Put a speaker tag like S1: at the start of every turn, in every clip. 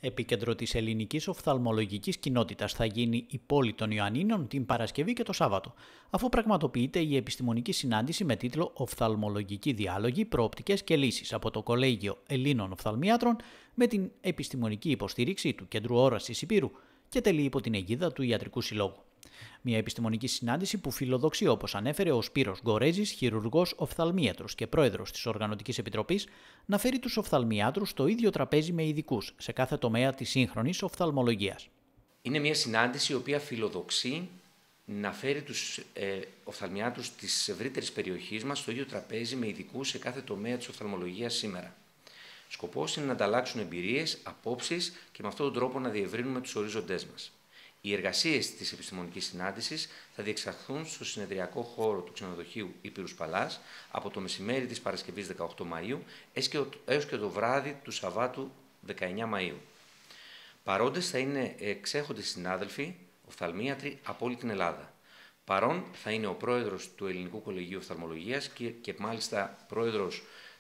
S1: Επίκεντρο της ελληνικής οφθαλμολογικής κοινότητας θα γίνει η πόλη των Ιωαννίνων την Παρασκευή και το Σάββατο, αφού πραγματοποιείται η επιστημονική συνάντηση με τίτλο «Οφθαλμολογικοί διάλογοι, προοπτικές και λύσεις» από το Κολέγιο Ελλήνων Οφθαλμίατρων με την επιστημονική υποστήριξη του Κέντρου Όρασης Υπήρου και τελεί υπό την αιγίδα του Ιατρικού Συλλόγου. Μια επιστημονική συνάντηση που φιλοδοξεί, όπως ανέφερε ο Σπύρος Γκορέζης, χειρουργός οφθαλμίατρος και πρόεδρος της Οργανωτικής Επιτροπής, να φέρει τους οφθαλμιάτρους στο ίδιο τραπέζι με ειδικούς σε κάθε τομέα της σύγχρονης οφθαλμολογίας.
S2: Είναι μια συνάντηση η οποία φιλοδοξεί να φέρει τους οφθαλμιάτρους της ευρύτερης περιοχής μας στο ίδιο τραπέζι με ειδικούς σε κάθε τομέα της οφθαλμολογίας σήμερα. Σκοπός είναι να ανταλλάξουν εμπειρίες, απόψεις και με αυτόν τον τρόπο να διευρύνουμε τους ορίζοντές μας. Οι εργασίες της επιστημονικής συνάντησης θα διεξαχθούν στο συνεδριακό χώρο του ξενοδοχείου Ήπειρους Παλάς από το μεσημέρι της Παρασκευής 18 Μαΐου έως και το βράδυ του Σαββάτου 19 Μαΐου. Παρόντες θα είναι εξέχοντες συνάδελφοι, οφθαλμίατροι από όλη την Ελλάδα. Παρόν θα είναι ο πρόεδρος του Ελληνικού Κολεγίου Οφθαλμολογίας και μάλιστα πρόεδρος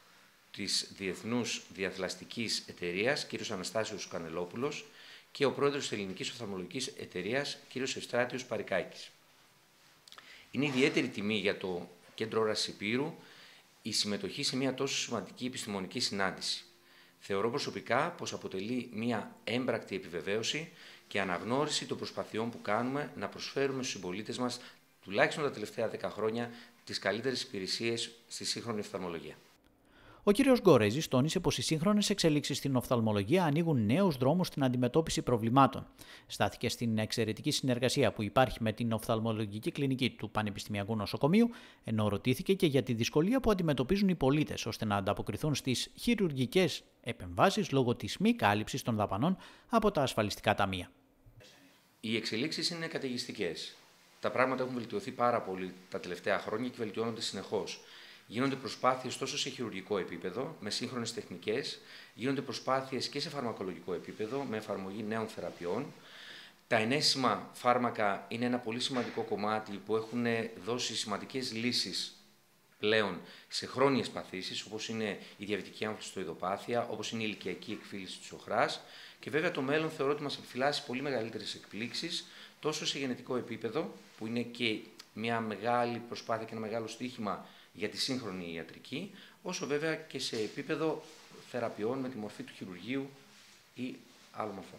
S2: της Διεθνούς Διαθλαστικής Εταιρείας, κ. Αναστάσιος Κανελόπουλος, και ο πρόεδρος της Ελληνικής Οφθαλμολογικής Εταιρείας, κ. Ευστράτιος Παρικάκης. Είναι ιδιαίτερη τιμή για το Κέντρο Όρασης Υπήρου η συμμετοχή σε μια τόσο σημαντική επιστημονική συνάντηση. Θεωρώ προσωπικά πως αποτελεί μια έμπρακτη επιβεβαίωση και αναγνώριση των προσπαθειών που κάνουμε να προσφέρουμε στους συμπολίτες μας, τουλάχιστον τα τελευταία 10 χρόνια, τις καλύτερες υπηρεσίες στη σύγχρονη οφθαλμολογία.
S1: Ο κ. Γκορέζης τόνισε πως οι σύγχρονες εξελίξεις στην οφθαλμολογία ανοίγουν νέους δρόμους στην αντιμετώπιση προβλημάτων. Στάθηκε στην εξαιρετική συνεργασία που υπάρχει με την οφθαλμολογική κλινική του Πανεπιστημιακού Νοσοκομείου, ενώ ρωτήθηκε και για τη δυσκολία που αντιμετωπίζουν οι πολίτες ώστε να ανταποκριθούν στις χειρουργικές επεμβάσεις λόγω της μη κάλυψης των δαπανών από τα ασφαλιστικά ταμεία.
S2: Οι εξελίξεις είναι καταιγιστικές. Τα πράγματα έχουν βελτιωθεί πάρα πολύ τα τελευταία χρόνια και βελτιώνονται συνεχώς. Γίνονται προσπάθειες τόσο σε χειρουργικό επίπεδο, με σύγχρονες τεχνικές, γίνονται προσπάθειες και σε φαρμακολογικό επίπεδο, με εφαρμογή νέων θεραπείων. Τα ενέσιμα φάρμακα είναι ένα πολύ σημαντικό κομμάτι που έχουν δώσει σημαντικές λύσεις πλέον σε χρόνιες παθήσεις, όπως είναι η διαβητική αμφιστοειδοπάθεια, όπως είναι η ηλικιακή εκφύλιση της οχράς. Και βέβαια το μέλλον θεωρώ ότι μας επιφυλάσσει πολύ μεγαλύτερες εκπλήξεις, τόσο σε γενετικό επίπεδο, που είναι και μια μεγάλη προσπάθεια και ένα μεγάλο στοίχημα για τη σύγχρονη ιατρική, όσο βέβαια και σε επίπεδο θεραπείων με τη μορφή του χειρουργείου ή άλλων μορφών.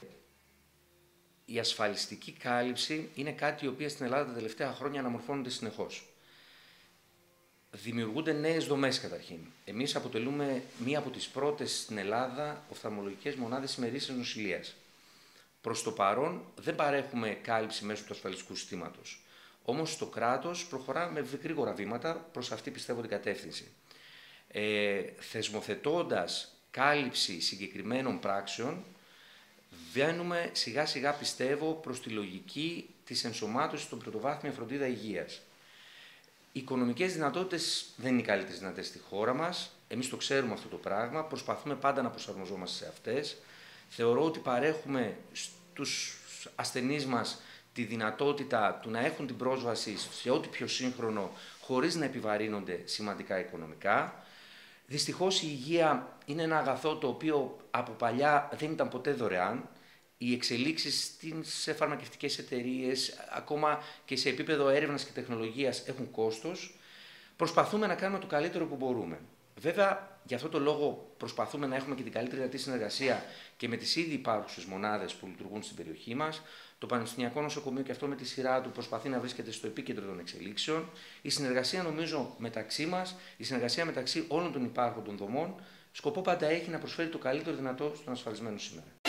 S2: Η ασφαλιστική κάλυψη είναι κάτι η οποία στην Ελλάδα τα τελευταία χρόνια αναμορφώνονται συνεχώς. Δημιουργούνται νέες δομές καταρχήν. Εμείς αποτελούμε μία από τις πρώτες στην Ελλάδα οφθαλμολογικές μονάδες ημερήσιας νοσηλείας. Προς το παρόν δεν παρέχουμε κάλυψη μέσω του ασφαλιστικού συστήματος. Όμως το κράτος προχωρά με γρήγορα βήματα προς αυτή, πιστεύω, την κατεύθυνση. Θεσμοθετώντας κάλυψη συγκεκριμένων πράξεων, βαίνουμε σιγά σιγά, πιστεύω, προς τη λογική της ενσωμάτωσης των πρωτοβάθμια φροντίδα υγείας. Οι οικονομικές δυνατότητες δεν είναι οι καλύτερες δυνατές στη χώρα μας. Εμείς το ξέρουμε αυτό το πράγμα. Προσπαθούμε πάντα να προσαρμοζόμαστε σε αυτές. Θεωρώ ότι παρέχουμε στους ασθενείς μας τη δυνατότητα του να έχουν την πρόσβαση σε ό,τι πιο σύγχρονο, χωρίς να επιβαρύνονται σημαντικά οικονομικά. Δυστυχώς η υγεία είναι ένα αγαθό το οποίο από παλιά δεν ήταν ποτέ δωρεάν. Οι εξελίξεις σε φαρμακευτικές εταιρείες, ακόμα και σε επίπεδο έρευνας και τεχνολογίας, έχουν κόστος. Προσπαθούμε να κάνουμε το καλύτερο που μπορούμε. Βέβαια, για αυτό το λόγο προσπαθούμε να έχουμε και την καλύτερη δυνατή συνεργασία και με τις ήδη υπάρχουσες μονάδες που λειτουργούν στην περιοχή μας. Το Πανεπιστημιακό Νοσοκομείο και αυτό με τη σειρά του προσπαθεί να βρίσκεται στο επίκεντρο των εξελίξεων. Η συνεργασία, νομίζω, μεταξύ μας, η συνεργασία μεταξύ όλων των υπάρχοντων δομών, σκοπό πάντα έχει να προσφέρει το καλύτερο δυνατό στον ασφαλισμένο σήμερα.